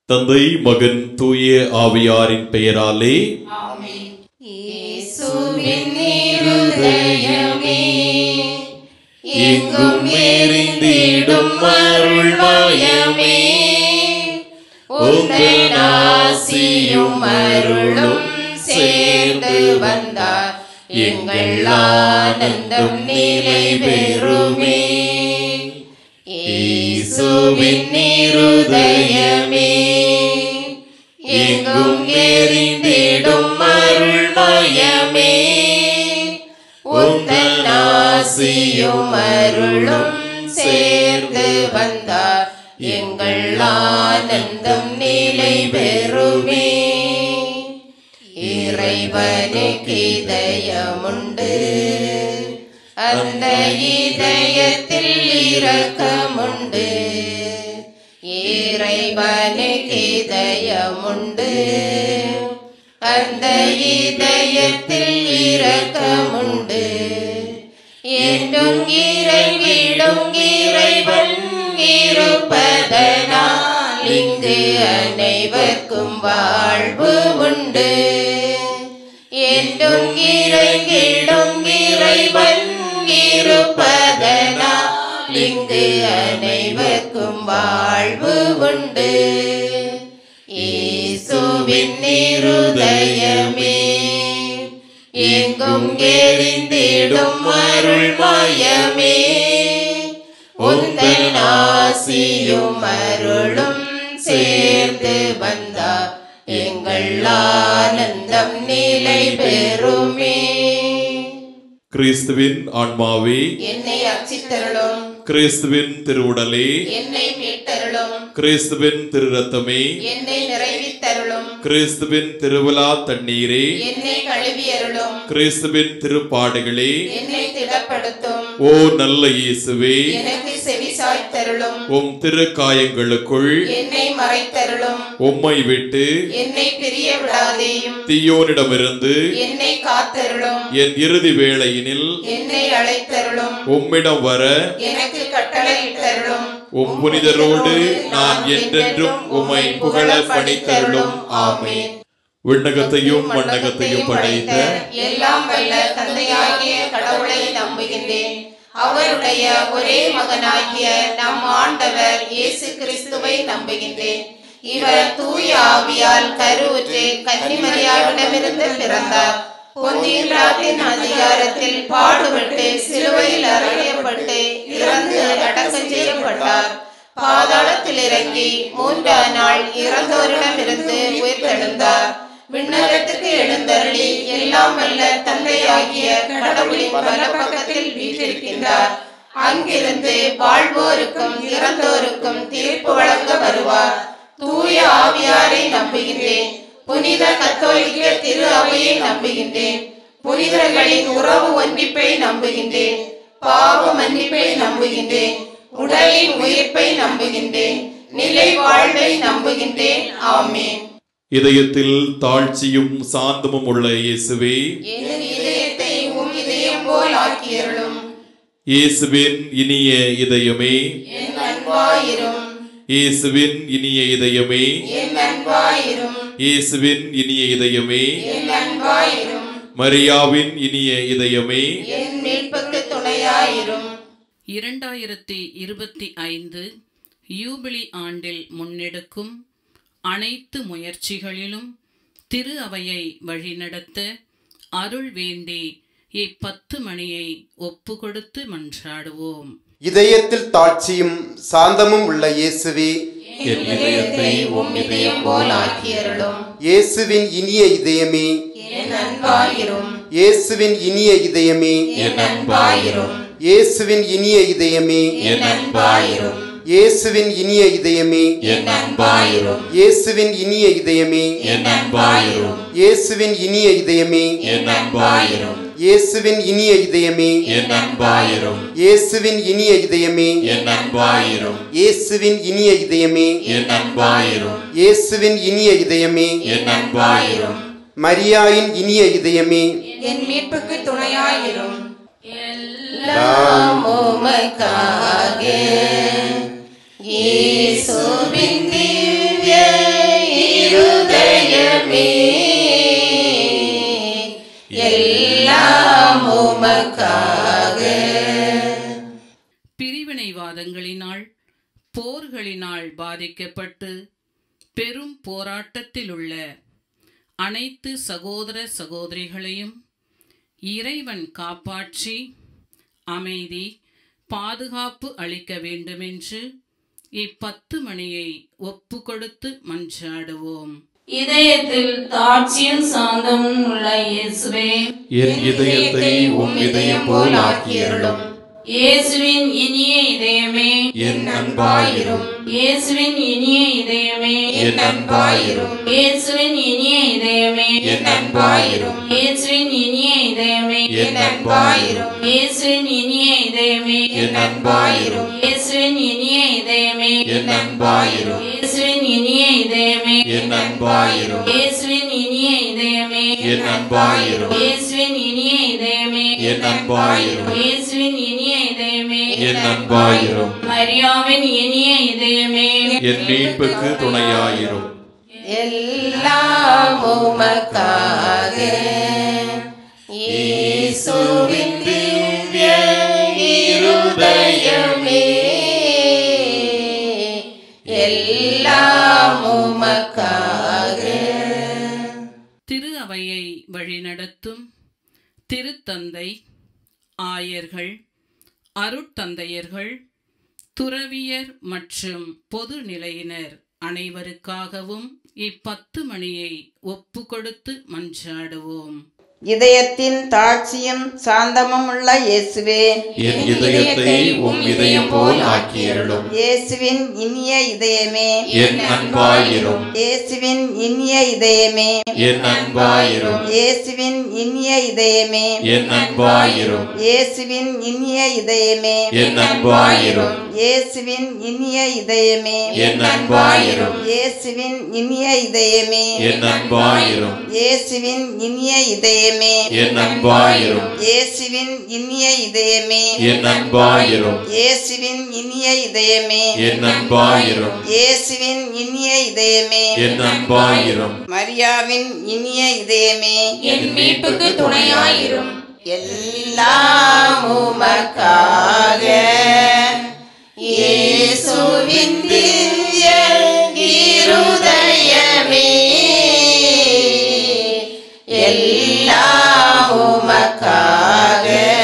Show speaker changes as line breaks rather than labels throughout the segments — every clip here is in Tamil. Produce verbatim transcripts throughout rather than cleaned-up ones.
தந்தை மகன் தூய ஆவியாரின் பெயராலே
ஆமென். இயேசுவின் இருதயமே எங்கும் நிறைந்திடும் அருள்மயமே, உந்தன் ஆசியும் அருளும் சேர்ந்து வந்தார் எங்கள் ஆனந்தம் நிலை பெறுமே. இயேசுவின் இருதயமே எங்கும் நிறைந்திடும் அருள்மயமே, உந்தன் ஆசியும் அருளும் சேர்ந்து வந்தார் எங்கள் ஆனந்தம் நிலை பெறுமே. இறைவனுக்கு இதயமுண்டு, அந்த இதயத்தில் இரக்கமுண்டு. இறைவனுக்கு இதயமுண்டு, அந்த இதயத்தில் இரக்கமுண்டு. என்றும் இறைவிடும் இறைவன் இருப்பதனால் இங்கு அனைவர்க்கும் வாழ்வு உண்டு. என்றும் இறைவிடும் இறைவன் இருப்பதனால் இங்கு அனைவர்க்கும் வாழ்வு உண்டு. இயேசுவின் இருதயமே எங்கும் எரிந்திடும் அருள்மயமே, உந்தன் ஆசியும் அருளும் சேர்ந்து வந்தார் எங்கள் ஆனந்தம் நிலை பெறுமே.
கிறிஸ்துவின் ஆன்மாவே
என்னை அர்ச்சித்தருளும்,
கிறிஸ்துவின் திருவுடலே
என்னை மீட்டருளும்,
கிறிஸ்துவின் திரு ரத்தமே
என்னை நிறைவித்தருளும்,
கிறிஸ்துவின் திருவிழா தண்ணீரே
என்னை கழுவியருளும்,
கிறிஸ்துவின் திருப்பாடுகளே
என்னை திடப்படுத்தும்.
ஓ நல்ல இயேசுவே,
எனக்கு செவிசாய்த்தருளும்,
உம் திருக்காயங்களுக்குள்
என்னை மறைத்தருளும்,
உம்மை விட்டு
என்னை பிரிய விடாதேயும்,
தீயோனிடமிருந்து
என்னை காத்தருளும்,
என் இறுதி வேளையினில்
என்னை அழைத்தருளும்,
உம்மிடம் வர
எனக்கு கட்டளையிட்டருளும்.
உம் புனிதரோடு நான் என்றென்றும் உம்மை புகழ பணித்தருளும். ஆமென். விண்ணகத்தையும் மண்ணகத்தையும் படைத்த
எல்லாம் வல்ல தந்தையாகிய கடவுளை நம்புகின்றேன். அவருடைய ஒரே மகனாகிய நம் ஆண்டவர் இயேசு கிறிஸ்துவை நம்புகின்றேன். இவர் தூய ஆவியால் கருவுற்று கன்னிமரியாவிடமிருந்து பிறந்தார். பொந்தியின் அதிகாரத்தில் பாடுபட்டு சிலுவையில் அறையப்பட்டு இறந்து அடக்கம் செய்யப்பட்டார். பாதாளத்தில் இறங்கி மூன்றாம் நாள் இறந்தோரிடமிருந்து உயிர்த்தெழுந்தார். விண்ணகத்துக்கு எழுந்தருளி எல்லாம் வல்ல தந்தையாகிய கடவுளின் வலப்பக்கத்தில் வீற்றிருக்கின்றார். அங்கிருந்து வாழ்வோருக்கும் இறந்தோருக்கும் தீர்ப்பு வழங்க வருவார். தூய ஆவியாரை நம்புகின்றேன். புனித கத்தோலிக்க திரு அவையை நம்புகின்றேன். புனிதர்களின் உறவு ஒன்றிப்பை நம்புகின்றேன். பாவ மன்னிப்பை நம்புகின்றேன். உடலின் உயிர்ப்பை நம்புகின்றேன். நிலை வாழ்வை நம்புகின்றேன். ஆமென்.
இதயத்தில் தாழ்ச்சியும் சாந்தமும் உள்ள இயேசுவே,
என் இதயத்தை உம் இதயம் போல் ஆக்கியருளும்.
இயேசுவின் இனிய இதயமே,
என் அன்பாயிரும்,
இயேசுவின் இனிய இதயமே,
என் அன்பாயிரும்,
இயேசுவின் இனிய இதயமே,
என் அன்பாயிரும்,
மரியாவின் இனிய இதயமே,
என் மீட்புக்கு துணையாயிரும்.
இரண்டாயிரத்தி இருபத்தி ஐந்து யூபிலி ஆண்டில் முன்னெடுக்கும் அனைத்து முயற்சிகளிலும் திரு அவையை வழிநடத்த அருள் வேண்டி இப்பத்து மணியை ஒப்பு கொடுத்து மன்றாடுவோம்.
இதயத்தில் தாட்சியும் சாந்தமும் உள்ள இயேசுவே,
என் இதயத்தை
உம் இதயம் போல் ஆக்கியருளும்.
இயேசுவின் இனிய இதயமே,
என் அன்பாயிரும்,
இயேசுவின் இனிய இதயமே,
என் அன்பாயிரும்,
இயேசுவின் இனிய இதயமே,
என் அன்பாயிரும்,
இயேசுவின் இனிய இதயமே,
என் அன்பாயிரும்,
இயேசுவின் இனிய இதயமே,
என் அன்பாயிரும்,
இயேசுவின் இனிய இதயமே,
என் அன்பாயிரும்,
இயேசுவின் இனிய இதயமே,
என் அன்பாயிரும்,
இயேசுவின் இனிய இதயமே,
என் அன்பாயிரும்,
இயேசுவின் இனிய இதயமே,
என் அன்பாயிரும்,
இயேசுவின் இனிய இதயமே,
என் அன்பாயிரும்,
மரியாயின் இனிய இதயமே,
என் மீட்புக்கு துணையாயிரும். எல்லாம் உமக்காக இயேசுவின் திவ்ய உமக்காக.
பிரிவினைவாதங்களினால் போர்களினால் பாதிக்கப்பட்டு பெரும் போராட்டத்தில் உள்ள அனைத்து சகோதர சகோதரிகளையும் இறைவன் காப்பாற்றி அமைதி பாதுகாப்பு அளிக்க வேண்டுமென்று இப்பத்து மணியை ஒப்பு கொடுத்து மன்றாடுவோம்.
இதயத்தில் தாட்சியும் சாந்தமும் உள்ள இயேசுவே,
என் இதயத்தை உம் இதயம் போல் ஆக்கியருளும்.
இயேசுவின் இனிய இதயமே,
என் அன்பாயிரும்.
இயேசுவின் இனிய இதயமே,
என் அன்பாயிரும்.
இயேசுவின் இனிய இதயமே,
என் அன்பாயிரும்.
இயேசுவின் இனிய இதயமே,
என் அன்பாயிரும்.
இயேசுவின் இனிய இதயமே,
என் அன்பாயிரும்.
இயேசுவின் இனிய இதயமே,
என் அன்பாயிரும்.
இயேசுவின் இனிய இதயமே,
என் அன்பாயிரும்.
இயேசுவின் இனிய இதயமே,
என் அன்பாயிரும்.
இயேசுவின் இனிய இதயமே,
என் அன்பாயிரும்.
இயேசுவின் இனிய இதயமே,
என் அன்பாயிரும்.
மரியாவின் இனிய இதயமே,
என் மீட்புக்கு துணையாயிரும்.
எல்லாம் உமக்காக. இயேசுவின் திவ்ய இருதயமே, எல்லாம் உமக்காக.
திரு அவையை வழிநடத்தும் திருத்தந்தை, ஆயர்கள், அருட்தந்தையர்கள், துறவியர் மற்றும் பொது நிலையினர் அனைவருக்காகவும் இப்பத்து மணியை ஒப்பு கொடுத்து மன்றாடுவோம்.
இதயத்தின் தாட்சியும் சாந்தமும் உள்ள இயேசுவே,
என் இதயத்தை உம் இதயம் போல் ஆக்கியருளும்.
இயேசுவின் இனிய இதயமே,
என் அன்பாயிரும்.
இயேசுவின் இனிய இதயமே,
என் அன்பாயிரும்.
இயேசுவின் இனிய இதயமே,
என் அன்பாயிரும்.
இயேசுவின் இனிய இதயமே,
என் அன்பாயிரும்.
இயேசுவின் இனிய இதயமே,
என் அன்பாயிரும்.
இயேசுவின் இனிய இதயமே,
என் அன்பாயிரும்.
இயேசுவின் இனிய இதயமே,
என் அன்பாயிரும்.
இயேசுவின் இனிய இதயமே,
என் அன்பாயிரும்.
இயேசுவின் இனிய இதயமே,
என் அன்பாயிரும்.
இயேசுவின் இனிய இதயமே,
என் அன்பாயிரும்.
மரியாவின் இனிய இதயமே,
என் மீட்புக்கு துணையாயிரும்.
எல்லாம் உமக்காக. இயேசுவின் திவ்ய இருதயமே, எல்லாம் உமக்காக.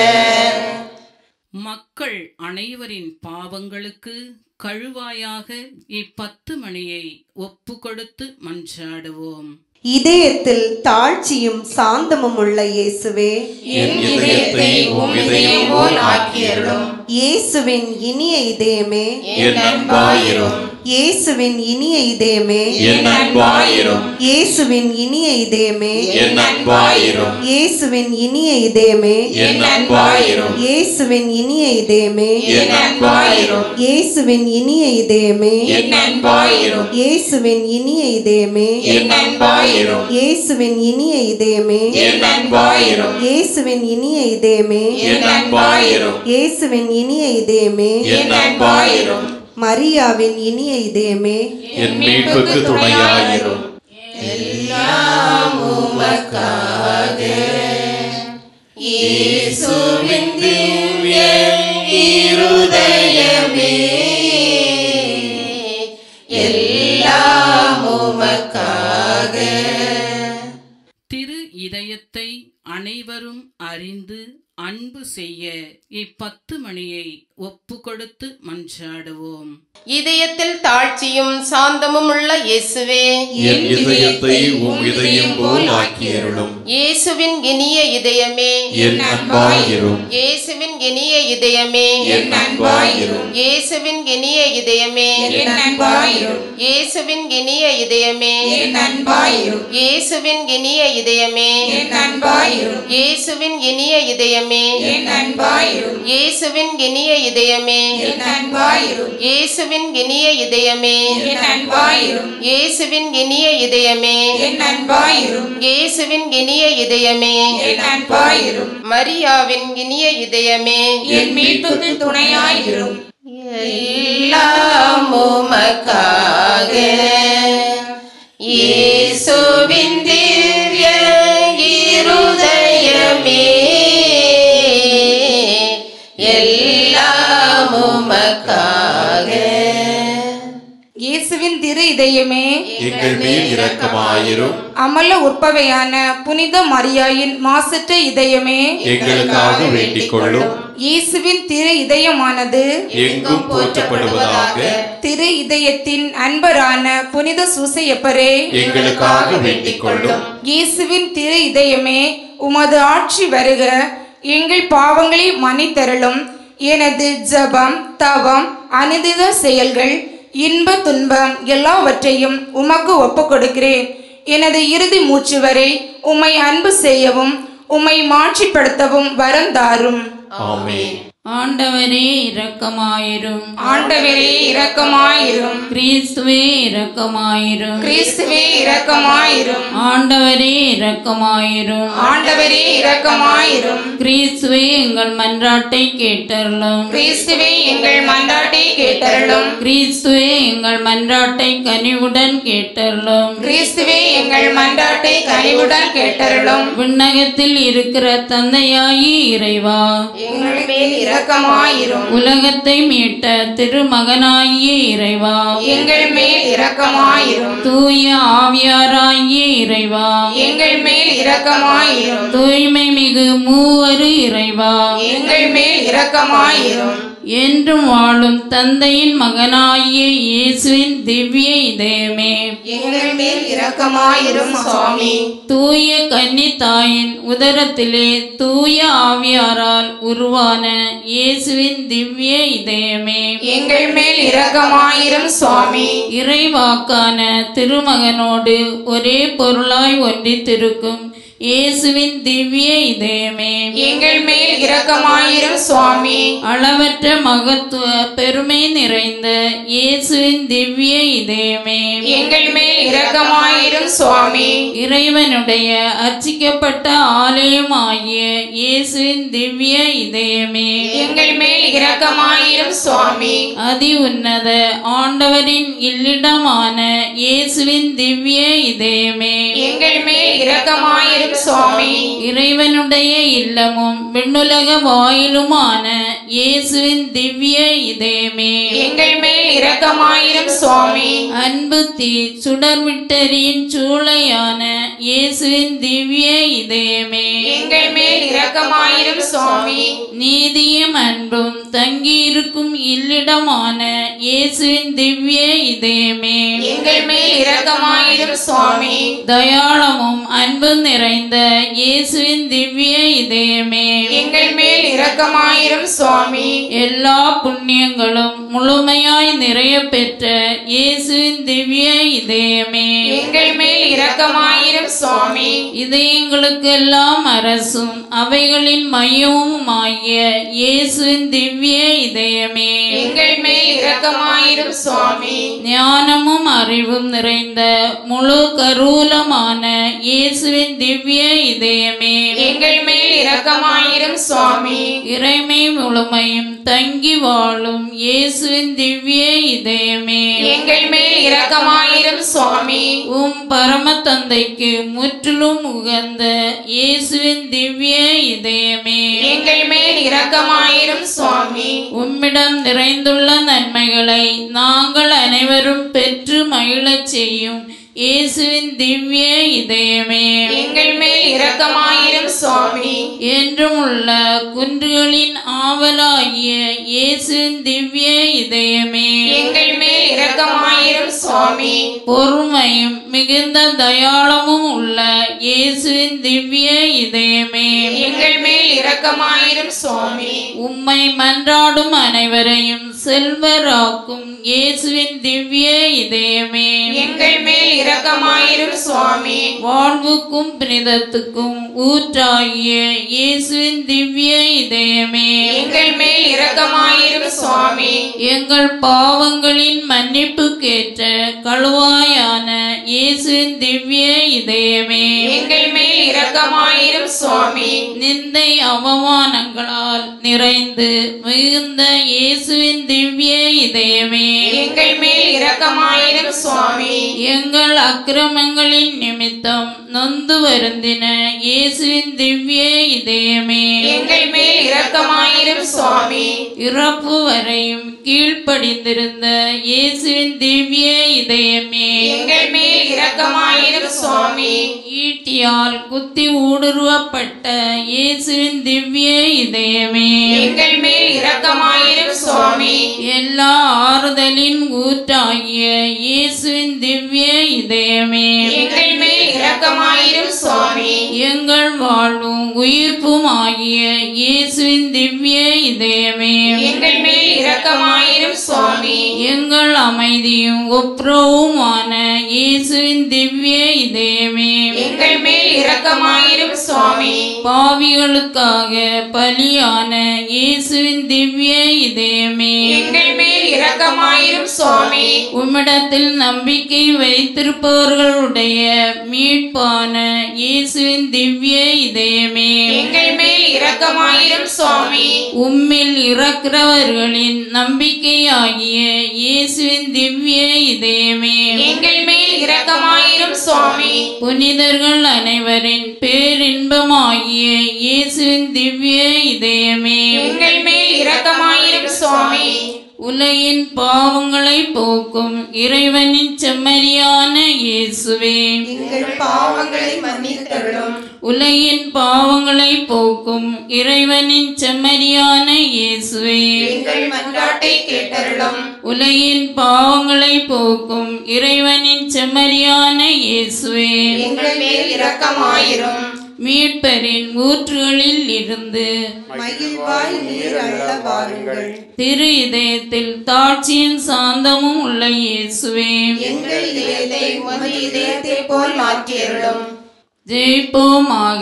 மக்கள் அனைவரின் பாவங்களுக்கு கழுவாயாக இப்பத்து மணியை ஒப்பு கொடுத்து மன்றாடுவோம்.
இதயத்தில் தாழ்ச்சியும் சாந்தமும் உள்ள இயேசுவே,
என் இதயத்தை உம் இதயம் போல் ஆக்கியருளும்.
இயேசுவின் இனிய இதயமே,
என் அன்பாயிரும்.
இயேசுவின் இனிய இதயமே,
என் அன்பாயிரும்.
இயேசுவின் இனிய இதயமே,
என் அன்பாயிரும்.
இயேசுவின் இனிய இதயமே,
என் அன்பாயிரும்.
இயேசுவின் இனிய இதயமே,
என் அன்பாயிரும்.
இயேசுவின் இனிய இதயமே,
என் அன்பாயிரும்.
இயேசுவின் இனிய இதயமே,
என் அன்பாயிரும்.
இயேசுவின் இனிய இதயமே,
என் அன்பாயிரும்.
இயேசுவின் இனிய இதயமே,
என் அன்பாயிரும்.
இயேசுவின் இனிய இதயமே,
என் அன்பாயிரும்.
மரியாவின் இனிய இதயமே,
என் மீட்புக்கு துணையாயிரும்.
எல்லாம் உமக்காக. இயேசுவின் திவ்ய இருதயமே, எல்லாம் உமக்காக.
திரு இதயத்தை அனைவரும் அறிந்து அன்பு செய்ய இப்பத்து மணியை ஒப்பு கொடுத்து மன்றாடுவோம்.
இதயத்தில் தாழ்ச்சியும் சாந்தமும் உள்ள இயேசுவே,
என் இதயத்தை உம் இதயம் போல் ஆக்கியருளும்.
இயேசுவின் இனிய இதயமே,
என் அன்பாயிரும்.
இயேசுவின் இனிய இதயமே,
என் அன்பாயிரும்.
இயேசுவின் இனிய இதயமே,
என் அன்பாயிரும்.
இயேசுவின் இனிய இதயமே,
என் அன்பாயிரும்.
இயேசுவின் இனிய இதயமே,
என் அன்பாயிரும்.
இயேசுவின் இனிய இதயமே,
என் அன்பாயிரும்.
இயேசுவின் இனிய இதயமே,
என் அன்பாயிரும்.
இயேசுவின் இனிய இதயமே,
என் அன்பாயிரும்.
இயேசுவின் இனிய இதயமே,
என் அன்பாயிரும்.
இயேசுவின் இனிய இதயமே,
என் அன்பாயிரும்.
மரியாவின் இனிய இதயமே,
என் மீட்புக்கு துணையாயிரும்.
எல்லாம் உமக்காக. இயேசுவின் திவ்ய இருதயமே,
இயேசுவின் திரு இதயமே
எங்கள் மேல் இரக்கமாயிரும்.
அமல உற்பவையான புனித மரியாயின் மாசற்ற இதயமே
எங்களுக்காக வேண்டிக் கொள்ளும்.
இயேசுவின் திரு இதயமானது
எங்கும் போற்றப்படுவதாக.
திரு இதயத்தின் அன்பரான புனித சூசையப்பரே
எங்களுக்காக வேண்டிக் கொள்ளும்.
இயேசுவின் திரு இதயமே உமது ஆட்சி வருக, எங்கள் பாவங்களை மன்னித்தருளும். எனது ஜபம், தவம், அனுதின செயல்கள், இன்ப துன்பம் எல்லாவற்றையும் உமக்கு ஒப்புக் கொடுக்கிறேன். எனது இறுதி மூச்சு வரை உம்மை அன்பு செய்யவும் உம்மை மாட்சிப்படுத்தவும் வரம் தாரும்.
ஆமென்.
ஆண்டவரே இரக்கமாயிரும்.
ஆண்டவரே இரக்கமாயிரும்.
கிறிஸ்துவே இரக்கமாயிரும்.
கிறிஸ்துவே இரக்கமாயிரும்.
ஆண்டவரே இரக்கமாயிரும்.
ஆண்டவரே இரக்கமாயிரும்.
கிறிஸ்துவே எங்கள் மன்றாட்டை கேட்டருளும்.
கிறிஸ்துவே எங்கள் மன்றாட்டை கேட்டருளும்.
கிறிஸ்துவே எங்கள் மன்றாட்டை கனிவுடன் கேட்டருளும்.
கிறிஸ்துவே எங்கள் மன்றாட்டை கனிவுடன் கேட்டருளும்.
விண்ணகத்தில் இருக்கிற தந்தையாயி இறைவா,
எங்கள் மேல் இரக்கமாயிரும்.
உலகத்தை மீட்ட திருமகனாகிய இறைவா,
எங்கள் மேல் இரக்கமாயிரும்.
தூய ஆவியாராகிய இறைவா,
எங்கள் மேல் இரக்கமாயிரும்.
தூய்மை மிகு மூவரு இறைவா,
எங்கள் மேல் இரக்கமாயிரும்.
என்றும் வாழும் தந்தையின் மகனாகிய இயேசுவின் திவ்ய இதயமே,
எங்கள் மேல் இரக்கமாயிரும் சுவாமி.
தூய கன்னி தாயின் உதரத்திலே தூய ஆவியாரால் உருவான இயேசுவின் திவ்ய இதயமே,
எங்கள் மேல் இரக்கமாயிரும் சுவாமி.
இறைவாக்கான திருமகனோடு ஒரே பொருளாய் ஒன்றித்திருக்கும் இயேசுவின் திவ்ய இதயமே,
எங்கள் மேல் இரக்கமாயிரும் சுவாமி.
அளவற்ற மகத்துவ பெருமை நிறைந்த இயேசுவின் திவ்ய இதயமே,
எங்கள் மேல் இரக்கமாயிரும் சுவாமி.
இறைவனுடைய அர்ச்சிக்கப்பட்ட ஆலயமாகிய இயேசுவின் திவ்ய இதயமே,
எங்கள் மேல் இரக்கமாயிரும் சுவாமி.
அதி உன்னத ஆண்டவரின் இல்லிடமான இயேசுவின் திவ்ய இதயமே,
எங்கள் மேல் இரக்கமாயிரும் சுவாமி.
இறைவனுடைய இல்லமும் விண்ணுலக வாயிலுமான இயேசுவின் திவ்ய இதயமே,
எங்கள் மேல் இரக்கமாயிரும் சுவாமி.
அன்பு தீ சுடர்விட்டரின் சூளையான இயேசுவின் திவ்ய இதயமே,
எங்கள் மேல் இரக்கமாயிரும் சுவாமி.
நீதியும் அன்பும் தங்கியிருக்கும் இல்லிடமான இயேசுவின் திவ்ய இதயமே,
எங்கள் மேல் இரக்கமாயிரும் சுவாமி.
தயாளமும் அன்பும் நிறைந்த இயேசுவின் திவ்ய இதயமே,
எங்கள் மேல் இரக்கமாயிரும் சுவாமி.
எல்லா புண்ணியங்களும் முழுமையாய் நிறைய பெற்ற இயேசுவின் திவ்ய இதயமே,
எங்கள் மேல் இரக்கமாயிரும் சுவாமி.
இதயங்களுக்கெல்லாம் அரசும் அவைகளின் மையமும் ஆகிய இயேசுவின் திவ்ய இதயமே,
எங்கள் மேல் இரக்கமாயிரும் சுவாமி.
ஞானமும் அறிவும் நிறைந்த முழு கருவூலமான இயேசுவின் திவ்ய இதயமே,
எங்கள் மேல் இரக்கமாயிரும் சுவாமி.
இறைமை முழுமையும் தங்கி வாழும் இயேசுவின் திவ்ய இதயமே,
எங்கள் மேல் இரக்கமாயிரும் சுவாமி.
உம் பரம தந்தைக்கு முற்றிலும் உகந்த இயேசுவின் திவ்ய இதயமே,
எங்கள் மேல் இரக்கமாயிரும் சுவாமி.
உம்மிடம் நிறைந்துள்ள நன்மைகளை நாங்கள் அனைவரும் பெற்று மகிழச் செய்யும் இயேசுவின் திவ்ய இதயமே,
எங்கள் மேல் இரக்கமாயிரும் சுவாமி.
என்றும் உள்ள குன்றுகளின் ஆவலாகிய இயேசுவின் திவ்ய இதயமே,
எங்கள் மேல் இரக்கமாயிரும் சுவாமி.
பொறுமையும் மிகுந்த தயாளமும் உள்ள இயேசுவின் திவ்ய இதயமே,
எங்கள் மேல் இரக்கமாயிரும் சுவாமி.
உம்மை மன்றாடும் அனைவரையும் செல்வராக்கும் இயேசுவின் திவ்ய இதயமே,
எங்கள் மேல் இரக்கமாயிரும் சுவாமி.
வாழ்வுக்கும் புனிதத்துக்கும் ஊற்றாகிய இயேசுவின் திவ்ய இதயமே,
எங்கள் மேல் இரக்கமாயிரும் சுவாமி.
எங்கள் பாவங்களின் மன்னிப்புக்கேற்ற கழுவாயான இயேசுவின் திவ்ய இதயமே,
எங்கள் மேல் இரக்கமாயிரும் சுவாமி.
நிந்தை அவமானங்களால் நிறைந்து மிகுந்த இயேசுவின் திவ்ய இதயமே,
எங்கள் மேல் இரக்கமாயிரும் சுவாமி.
எங்கள் அக்கிரமங்களின் நிமித்தம் நொந்து வருந்தின இயேசுவின் திவ்ய இதயமே,
எங்கள் மேல் இரக்கமாயிரும் சுவாமி.
இறப்பு வரையும் கீழ்ப்படிந்திருந்த இயேசுவின் திவ்ய இதயமே,
எங்கள் மேல் இரக்கமாயிரும் சுவாமி.
ஈட்டியால் குத்தி ஊடுருவப்பட்ட இயேசுவின் திவ்ய இதயமே,
எங்கள் மேல் இரக்கமாயிரும் சுவாமி.
எல்லா ஆறுதலின் ஊற்றாகிய இயேசுவின் திவ்ய இதயமே,
எங்கள் மேல் இரக்கமாயிரும் சுவாமி.
எங்கள் வாழ்வும் உயிர்ப்பும் ஆகிய இயேசுவின் திவ்ய இதயமே,
எங்கள் மேல் இரக்கமாயிரும் சுவாமி.
எங்கள் அமைதியும் ஒப்புரவுமான இயேசுவின் திவ்ய இதயமே,
எங்கள் மேல் இரக்கமாயிரும் சுவாமி.
பாவிகளுக்காக பலியான இயேசுவின் திவ்ய இதயமே,
எங்கள் மேல் இரக்கமாயிரும் சுவாமி.
உம்மிடத்தில் நம்பிக்கை வைத்திருப்பவர்களுடைய மீட்பான இயேசுவின் திவ்ய இதயமே,
எங்கள் மேல் இரக்கமாயிரும் சுவாமி.
உம்மில் இறக்கிறவர்களின் நம்பிக்கையாகிய இயேசுவின் திவ்ய இதயமே,
எங்கள் மேல் இரக்கமாயிரும் சுவாமி.
புனிதர்கள் அனைவரின் பேரின்பமாகிய இயேசுவின் திவ்ய இதயமே,
எங்கள் மேல் இரக்கமாயிரும் சுவாமி.
உலகின் பாவங்களை போக்கும் இறைவனின் செம்மறியான இயேசுவே,
எங்கள் பாவங்களை மன்னித்தருளும்.
உலகின் பாவங்களை போக்கும் இறைவனின் செம்மறியான இயேசுவே,
எங்கள் மன்றாட்டை கேட்டருளும்.
உலகின் பாவங்களை போக்கும் இறைவனின் செம்மறியான இயேசுவே,
எங்கள் மேல் இரக்கமாயிரும்.
மீட்பரின் ஊற்றுகளில் இருந்து
மகிழ்வாய் நீர் அள்ள வாருங்கள்.
திரு இதயத்தில் தாட்சியும் சாந்தமும் உள்ள இயேசுவே,
எங்கள் இதயத்தை உமது இதயத்தை போல் மாற்றியருளும்.
ஜெயிப்போமாக.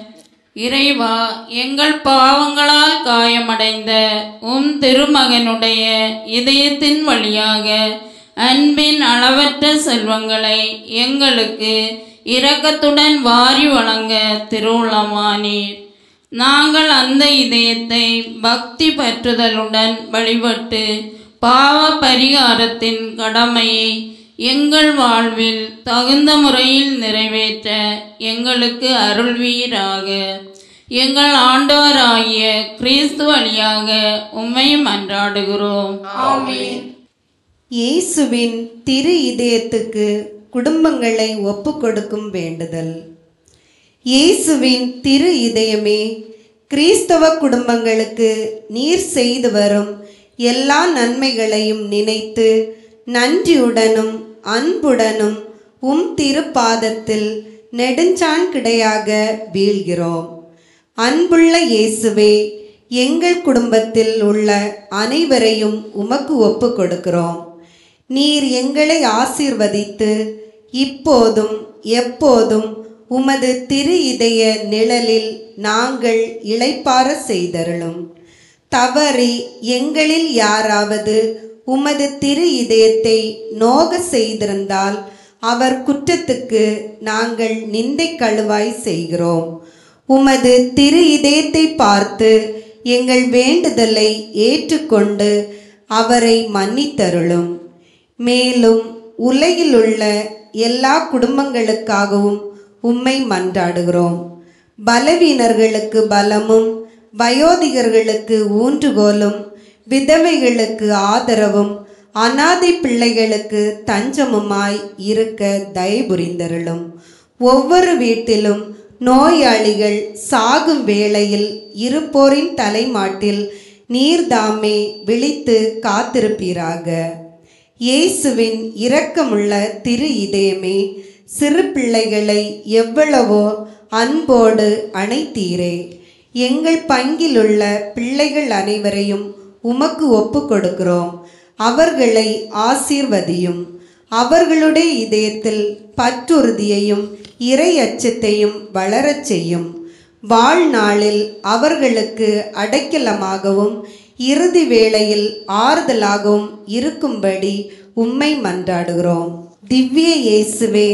இறைவா, எங்கள் பாவங்களால் காயமடைந்த உம் திருமகனுடைய இதயத்தின் வழியாக அன்பின் அளவற்ற செல்வங்களை எங்களுக்கு இரக்கத்துடன் வாரி வழங்க திருவுளமானீர். நாங்கள் அந்த இதயத்தை பக்தி பற்றுதலுடன் வழிபட்டு பாவ பரிகாரத்தின் கடமையை எங்கள் வாழ்வில் தகுந்த முறையில் நிறைவேற்ற எங்களுக்கு அருள்வீராக. எங்கள் ஆண்டவராகிய கிறிஸ்து வழியாக உம்மை மன்றாடுகிறோம்.
ஆமென்.
இயேசுவின் திரு இதயத்துக்கு குடும்பங்களை ஒப்பு கொடுக்கும் வேண்டுதல். இயேசுவின் திரு இதயமே, கிறிஸ்தவ குடும்பங்களுக்கு நீர் செய்து வரும் எல்லா நன்மைகளையும் நினைத்து நன்றியுடனும் அன்புடனும் உம் திருப்பாதத்தில் நெடுஞ்சான் கிடையாக வீழ்கிறோம். அன்புள்ள இயேசுவே, எங்கள் குடும்பத்தில் உள்ள அனைவரையும் உமக்கு ஒப்பு கொடுக்கிறோம். நீர் எங்களை ஆசீர்வதித்து இப்போதும் எப்போதும் உமது திரு இதய நிழலில் நாங்கள் இளைப்பாற செய்தருளும். தவறி எங்களில் யாராவது உமது திரு இதயத்தை நோக செய்திருந்தால் அவர் குற்றத்துக்கு நாங்கள் நிந்தை கழுவாய் செய்கிறோம். உமது திரு இதயத்தை பார்த்து எங்கள் வேண்டுதலை ஏற்றுக்கொண்டு அவரை மன்னித்தருளும். மேலும் உலகிலுள்ள எல்லா குடும்பங்களுக்காகவும் உம்மை மன்றாடுகிறோம். பலவீனர்களுக்கு பலமும் வயோதிகர்களுக்கு ஊன்றுகோலும் விதவைகளுக்கு ஆதரவும் அனாதை பிள்ளைகளுக்கு தஞ்சமுமாய் இருக்க தயபுரிந்தருளும். ஒவ்வொரு வீட்டிலும் நோயாளிகள் சாகும் வேளையில் இருப்போரின் தலைமாட்டில் நீர்தாமே விழித்து காத்திருப்பீராக. இயேசுவின் இரக்கமுள்ள திரு இதயமே, சிறு பிள்ளைகளை எவ்வளவோ அன்போடு அணைத்தீரே. எங்கள் பங்கிலுள்ள பிள்ளைகள் அனைவரையும் உமக்கு ஒப்பு கொடுக்கிறோம். அவர்களை ஆசீர்வதியும். அவர்களுடைய இதயத்தில் பற்றுறுதியையும் இறை அச்சத்தையும் வளரச் செய்யும். வாழ்நாளில் அவர்களுக்கு அடைக்கலமாகவும் இறுதி வேளையில் ஆறுதலாகவும் இருக்கும்படி உம்மை மன்றாடுகிறோம். திவ்ய இயேசுவே,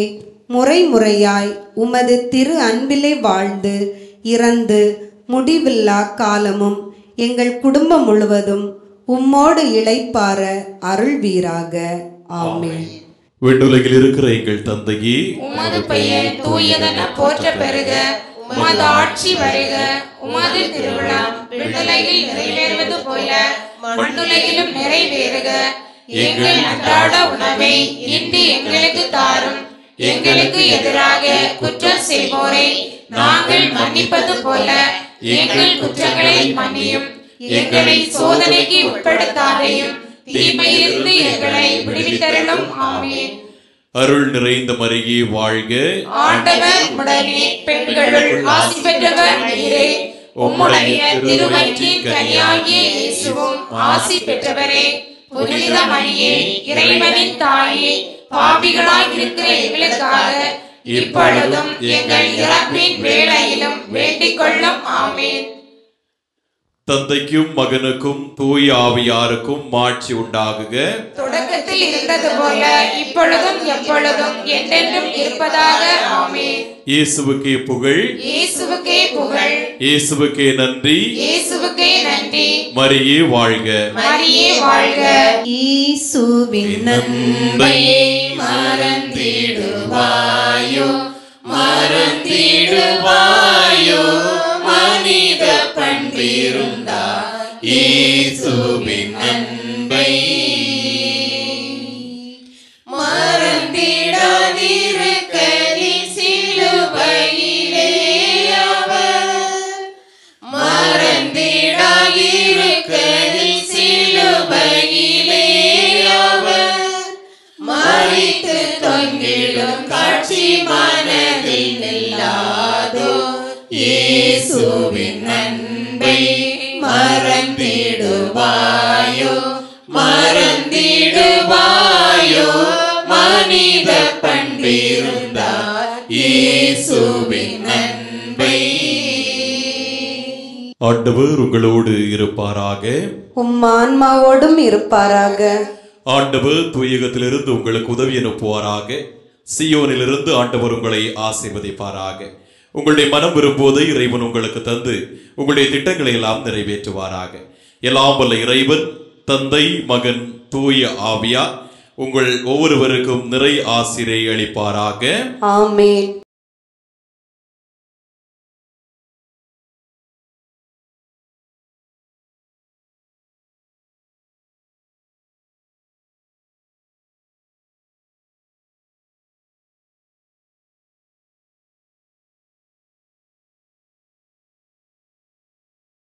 முறை முறையாய் உமது திரு அன்பிலே வாழ்ந்து இறந்து முடிவில்லா காலமும் எங்கள் குடும்பம் முழுவதும் உம்மோடு இளைப்பார அருள்வீராக. ஆமென்.
விண்ணுலகில் இருக்கிற எங்கள் தந்தையே,
உமது பெயர் தூயதென போற்ற பெறுக. உமது ஆட்சி வருக. உமது திருவிழம் விண்ணுலகில் நிறைவேறுவது போல மண்ணுலகிலும் நிறைவேறுக. எங்கள் அன்றாட உணவை இன்று எங்களுக்கு தாரும். எங்களுக்கு எதிராக குற்றம் செய்வோரை நாங்கள் மன்னிப்பது போல எங்கள் குற்றங்களை மன்னியும். எங்களை சோதனைக்கு உட்படுத்தாதையும் தீமையிலிருந்து எங்களை விடுவித்தருளும். ஆமென்.
அருள் நிறைந்த மரியே வாழ்க.
ஆண்டவர் உடனே பெண்களுள் ஆசி பெற்றவர் நீரே. உம்முடைய திருவயிற்றின் கனியாகிய இயேசுவும் ஆசி பெற்றவரே. புனித மரியே, இறைவனின் தாயே, பாவிகளாய் இருக்கிற எங்களுக்காக இப்பொழுதும் எங்கள் இறப்பின் வேளையிலும் வேண்டிக் கொள்ளும். ஆமென்.
தந்தைக்கும் மகனுக்கும் தூய ஆவியாருக்கும் மாட்சி உண்டாகுக.
தொடக்கத்தில் இருந்தது போல இப்பொழுதும் எப்பொழுதும் என்றென்றும் இருப்பதாக. ஆமென்.
இயேசுவுக்கே புகழ்.
இயேசுவுக்கே புகழ்.
இயேசுவுக்கே நன்றி.
இயேசுவுக்கே நன்றி.
மரியே வாழ்க.
மரியே வாழ்க.
இயேசுவின்
நன்மையை
மறந்திடுவாயோ மறந்திடுவாயோ மனித பண்பிருந்தா இயேசுவின் அன்பை மறந்திடாதிருக்க நீ சிலுவையிலே அவர் மறந்திடாதிருக்க நீ சிலுவையிலே அவர் மறித்து தொங்கிடும் காட்சி மனதில் நில்லாதோ இயேசுவின் அன்பை மறந்திடுவாயோ மறந்திடுவாயோ மனித பண்பிருந்தார் இயேசுவின் அன்பை.
ஆண்டவர் உங்களோடு இருப்பாராக.
உம் ஆன்மாவோடும் இருப்பாராக.
ஆண்டவர் தூயகத்திலிருந்து உங்களுக்கு உதவி அனுப்புவாராக. சியோனிலிருந்து ஆண்டவர் உங்களை ஆசீர்வதிப்பாராக. உங்களுடைய மனம் விரும்புவதை இறைவன் உங்களுக்கு தந்து உங்களுடைய திட்டங்களை எல்லாம் நிறைவேற்றுவாராக. எல்லாம் வல்ல இறைவன் தந்தை, மகன், தூய ஆவியார் உங்கள் ஒவ்வொருவருக்கும் நிறை ஆசிரை அளிப்பாராக.
ஆமென்.